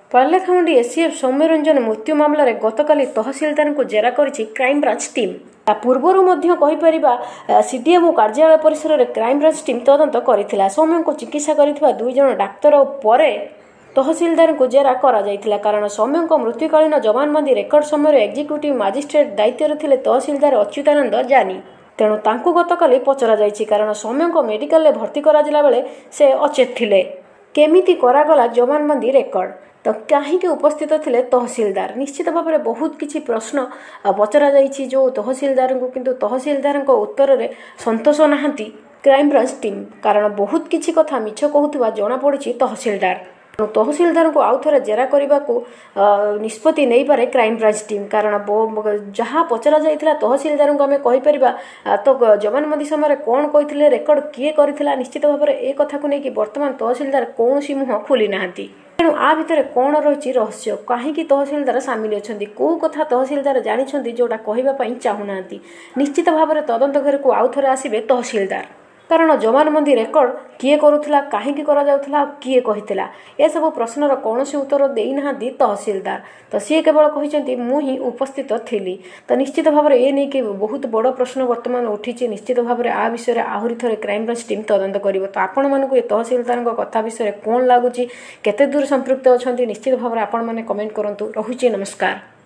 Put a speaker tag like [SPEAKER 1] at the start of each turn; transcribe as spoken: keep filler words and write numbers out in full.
[SPEAKER 1] ପାରଲେଖାମୁଣ୍ଡି ACF Soumyaranjan ମୃତ୍ୟୁ ମାମଲାରେ ଗତକାଲି ତହସିଲଦାରଙ୍କୁ ଜେରା କରିଛି କ୍ରାଇମବ୍ରାଞ୍ଚ ଟିମ୍। ତା ପୂର୍ବରୁ ମଧ୍ୟ କହିପାରିବା ସିଡିଏମ୍ଓ କାର୍ଯ୍ୟାଳୟ ପରିସରରେ କ୍ରାଇମବ୍ରାଞ୍ଚ ଟିମ୍ ତଦନ୍ତ କରିଥିଲା। ସୌମ୍ୟଙ୍କୁ ଚିକିତ୍ସା କରିଥିବା ଦୁଇ ଜଣ ଡାକ୍ତର ପରେ ତହସିଲଦାରଙ୍କୁ ଜେରା କରାଯାଇଥିଲା। କାରଣ ସୌମ୍ୟଙ୍କ ମୃତ୍ୟୁକାଳୀନ ଜବାନବନ୍ଦୀ ରେକର୍ଡ ସମୟରେ ଏକ୍ଜିକ୍ୟୁଟିଭ ମାଜିଷ୍ଟ୍ରେଟ୍ ଦାୟିତ୍ୱରେ ଥିଲେ ତହସିଲଦାର ଅଚ୍ୟୁତାନନ୍ଦ ଜାନି। ତେଣୁ ତାଙ୍କୁ ଗତକାଲି ପଚରାଯାଇଛି। କାରଣ ସୌମ୍ୟଙ୍କ ମେଡିକାଲରେ ଭର୍ତ୍ତି କରାଯିଲା ବେଳେ ସେ ଅଚେତ ଥିଲେ। କେମିତି କରାଗଲା ଜବାନବନ୍ଦୀ ରେକର୍ଡ, ତ କାହିଁକି ଉପସ୍ଥିତ ଥିଲେ ତହସିଲଦାର? ନିଶ୍ଚିତ ଭାବରେ ବହୁତ କିଛି ପ୍ରଶ୍ନ ପଚରାଯାଇଛି ଯେଉଁ ତହସିଲଦାରଙ୍କୁ, କିନ୍ତୁ ତହସିଲଦାରଙ୍କ ଉତ୍ତରରେ ସନ୍ତୋଷ ନାହାନ୍ତି କ୍ରାଇମବ୍ରାଞ୍ଚ ଟିମ୍। କାରଣ ବହୁତ କିଛି କଥା ମିଛ କହୁଥିବା ଜଣାପଡ଼ିଛି ତହସିଲଦାର। ତହସିଲଦାରଙ୍କୁ ଆଉ ଥରେ ଜେରା କରିବାକୁ ନିଷ୍ପତ୍ତି ନେଇପାରେ କ୍ରାଇମବ୍ରାଞ୍ଚ ଟିମ୍। କାରଣ ଯାହା ପଚରାଯାଇଥିଲା ତହସିଲଦାରଙ୍କୁ ଆମେ କହିପାରିବା ତ ଜବାନବନ୍ଦୀ ସମୟରେ କ'ଣ କହିଥିଲେ, ରେକର୍ଡ କିଏ କରିଥିଲା, ନିଶ୍ଚିତ ଭାବରେ ଏ କଥାକୁ ନେଇକି ବର୍ତ୍ତମାନ ତହସିଲଦାର କୌଣସି ମୁହଁ ଖୋଲି ନାହାନ୍ତି। ତେଣୁ ଆ ଭିତରେ କ'ଣ ରହିଛି ରହସ୍ୟ, କାହିଁକି ତହସିଲଦାର ସାମିଲ ଅଛନ୍ତି, କେଉଁ କଥା ତହସିଲଦାର ଜାଣିଛନ୍ତି ଯେଉଁଟା କହିବା ପାଇଁ ଚାହୁଁନାହାନ୍ତି। ନିଶ୍ଚିତ ଭାବରେ ତଦନ୍ତ ଘରକୁ ଆଉ ଥରେ ଆସିବେ ତହସିଲଦାର। କାରଣ ଜବାନବନ୍ଦୀ ରେକର୍ଡ କିଏ କରୁଥିଲା, କାହିଁକି କରାଯାଉଥିଲା, ଆଉ କିଏ କହିଥିଲା, ଏସବୁ ପ୍ରଶ୍ନର କୌଣସି ଉତ୍ତର ଦେଇନାହାନ୍ତି ତହସିଲଦାର। ତ ସିଏ କେବଳ କହିଛନ୍ତି ମୁଁ ହିଁ ଉପସ୍ଥିତ ଥିଲି। ତ ନିଶ୍ଚିତ ଭାବରେ ଏ ନେଇକି ବହୁତ ବଡ଼ ପ୍ରଶ୍ନ ବର୍ତ୍ତମାନ ଉଠିଛି। ନିଶ୍ଚିତ ଭାବରେ ଆ ବିଷୟରେ ଆହୁରି ଥରେ କ୍ରାଇମବ୍ରାଞ୍ଚ ଟିମ୍ ତଦନ୍ତ କରିବ। ତ ଆପଣମାନଙ୍କୁ ଏ ତହସିଲଦାରଙ୍କ କଥା ବିଷୟରେ କ'ଣ ଲାଗୁଛି, କେତେ ଦୂର ସମ୍ପୃକ୍ତ ଅଛନ୍ତି, ନିଶ୍ଚିତ ଭାବରେ ଆପଣମାନେ କମେଣ୍ଟ କରନ୍ତୁ। ରହୁଛି, ନମସ୍କାର।